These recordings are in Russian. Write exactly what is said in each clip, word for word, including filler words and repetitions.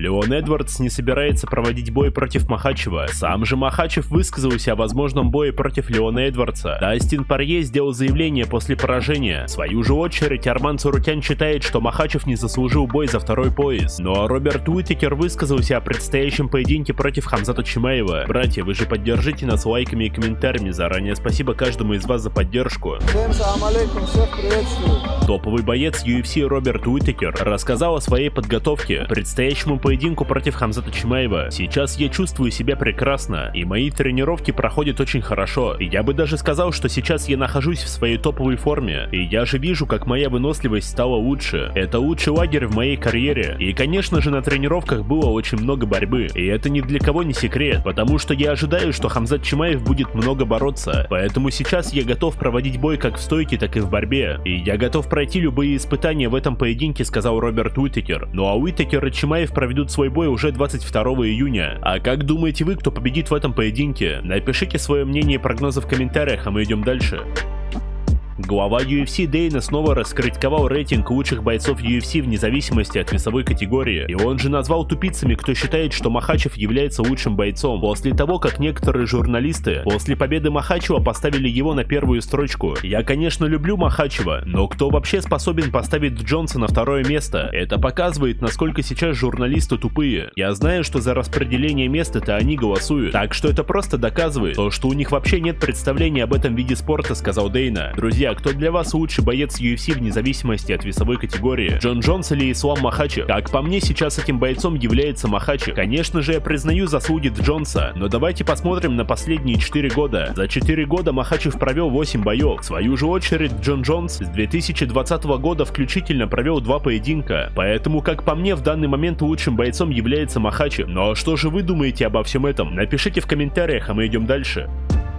Леон Эдвардс не собирается проводить бой против Махачева. Сам же Махачев высказался о возможном бое против Леона Эдвардса. Дастин Порье сделал заявление после поражения. В свою же очередь Арман Царукян считает, что Махачев не заслужил бой за второй пояс. Ну а Роберт Уитакер высказался о предстоящем поединке против Хамзата Чимаева. Братья, вы же поддержите нас лайками и комментариями. Заранее спасибо каждому из вас за поддержку. Всем салам алейкум, всех приветствую. Топовый боец ю эф си Роберт Уитакер рассказал о своей подготовке к предстоящему поединку против Хамзата Чимаева. Сейчас я чувствую себя прекрасно, и мои тренировки проходят очень хорошо. Я бы даже сказал, что сейчас я нахожусь в своей топовой форме, и я же вижу, как моя выносливость стала лучше. Это лучший лагерь в моей карьере. И конечно же на тренировках было очень много борьбы, и это ни для кого не секрет, потому что я ожидаю, что Хамзат Чимаев будет много бороться. Поэтому сейчас я готов проводить бой как в стойке, так и в борьбе, и я готов пройти любые испытания в этом поединке, сказал Роберт Уитакер. Ну а Уитакер и Чимаев проведут свой бой уже двадцать второго июня. А как думаете вы, кто победит в этом поединке? Напишите свое мнение и прогнозы в комментариях, а мы идем дальше. Глава ю эф си Дейна снова раскритиковал рейтинг лучших бойцов ю эф си вне зависимости от весовой категории, и он же назвал тупицами, кто считает, что Махачев является лучшим бойцом, после того, как некоторые журналисты после победы Махачева поставили его на первую строчку. Я, конечно, люблю Махачева, но кто вообще способен поставить Джонса на второе место? Это показывает, насколько сейчас журналисты тупые. Я знаю, что за распределение мест это они голосуют, так что это просто доказывает то, что у них вообще нет представления об этом виде спорта, сказал Дейна. Друзья, кто для вас лучший боец ю эф си вне зависимости от весовой категории? Джон Джонс или Ислам Махачев? Как по мне, сейчас этим бойцом является Махачев. Конечно же, я признаю заслуги Джонса, но давайте посмотрим на последние четыре года. За четыре года Махачев провел восемь боев. В свою же очередь, Джон Джонс с две тысячи двадцатого года включительно провел два поединка. Поэтому, как по мне, в данный момент лучшим бойцом является Махачев. Но что же вы думаете обо всем этом? Напишите в комментариях, а мы идем дальше.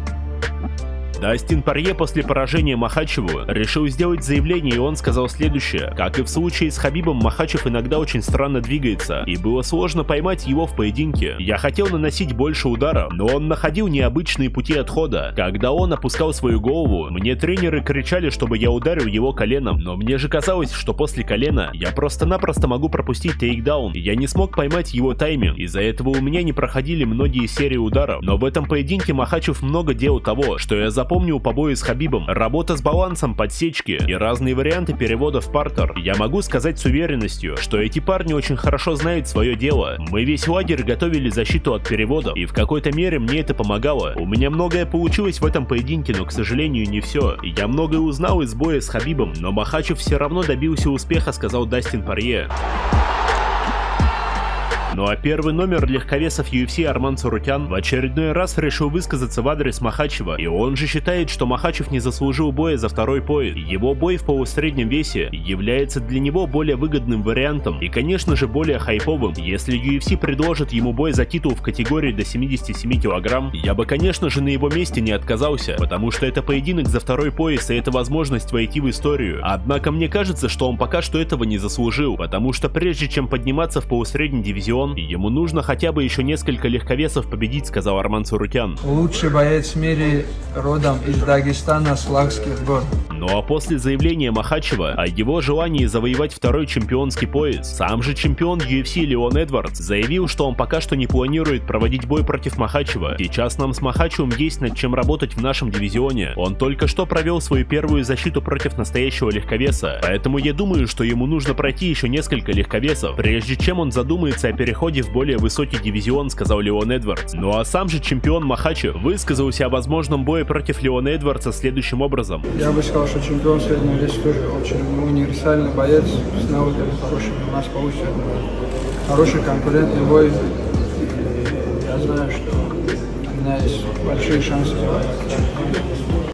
Дастин Порье после поражения Махачеву решил сделать заявление, и он сказал следующее. Как и в случае с Хабибом, Махачев иногда очень странно двигается, и было сложно поймать его в поединке. Я хотел наносить больше ударов, но он находил необычные пути отхода. Когда он опускал свою голову, мне тренеры кричали, чтобы я ударил его коленом, но мне же казалось, что после колена я просто-напросто могу пропустить тейкдаун, и я не смог поймать его тайминг. Из-за этого у меня не проходили многие серии ударов, но в этом поединке Махачев много делал того, что я запомнил. Помню по бою с Хабибом, работа с балансом, подсечки и разные варианты перевода в партер. Я могу сказать с уверенностью, что эти парни очень хорошо знают свое дело. Мы весь лагерь готовили защиту от переводов, и в какой-то мере мне это помогало. У меня многое получилось в этом поединке, но, к сожалению, не все. Я многое узнал из боя с Хабибом, но Махачев все равно добился успеха, сказал Дастин Порье. Ну а первый номер легковесов ю эф си Арман Царукян в очередной раз решил высказаться в адрес Махачева, и он же считает, что Махачев не заслужил боя за второй пояс. Его бой в полусреднем весе является для него более выгодным вариантом и, конечно же, более хайповым. Если ю эф си предложит ему бой за титул в категории до семидесяти семи килограмм, я бы, конечно же, на его месте не отказался, потому что это поединок за второй пояс, и это возможность войти в историю. Однако мне кажется, что он пока что этого не заслужил, потому что прежде чем подниматься в полусредний дивизион, ему нужно хотя бы еще несколько легковесов победить, сказал Арман Царукян. Лучший боец в мире родом из Дагестана, Славских гор. Ну а после заявления Махачева о его желании завоевать второй чемпионский пояс, сам же чемпион ю эф си Леон Эдвардс заявил, что он пока что не планирует проводить бой против Махачева. Сейчас нам с Махачевым есть над чем работать в нашем дивизионе. Он только что провел свою первую защиту против настоящего легковеса, поэтому я думаю, что ему нужно пройти еще несколько легковесов, прежде чем он задумается о переходе в более высокий дивизион, сказал Леон Эдвардс. Ну а сам же чемпион Махачев высказался о возможном бое против Леона Эдвардса следующим образом. Я бы сказал, что чемпион среднего веса тоже очень универсальный боец с навыками хорошими. У нас получится хороший конкурентный бой. И я знаю, что у меня есть большие шансы.